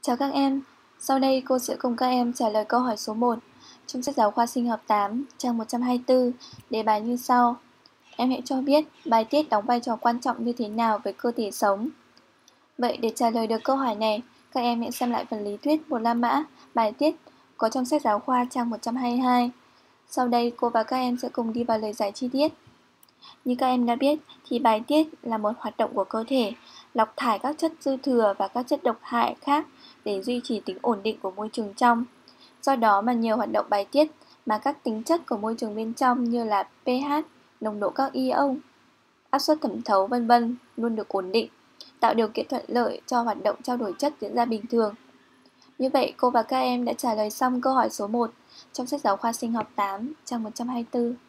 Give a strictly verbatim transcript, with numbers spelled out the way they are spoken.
Chào các em, sau đây cô sẽ cùng các em trả lời câu hỏi số một trong sách giáo khoa sinh học tám, trang một trăm hai mươi tư, đề bài như sau. Em hãy cho biết bài tiết đóng vai trò quan trọng như thế nào với cơ thể sống. Vậy để trả lời được câu hỏi này, các em hãy xem lại phần lý thuyết một la mã, bài tiết có trong sách giáo khoa trang một trăm hai mươi hai. Sau đây cô và các em sẽ cùng đi vào lời giải chi tiết. Như các em đã biết thì bài tiết là một hoạt động của cơ thể, lọc thải các chất dư thừa và các chất độc hại khác để duy trì tính ổn định của môi trường trong. Do đó mà nhiều hoạt động bài tiết mà các tính chất của môi trường bên trong như là pH, nồng độ các ion, áp suất thẩm thấu vân vân luôn được ổn định, tạo điều kiện thuận lợi cho hoạt động trao đổi chất diễn ra bình thường. Như vậy cô và các em đã trả lời xong câu hỏi số một trong sách giáo khoa sinh học tám, trang một trăm hai mươi tư.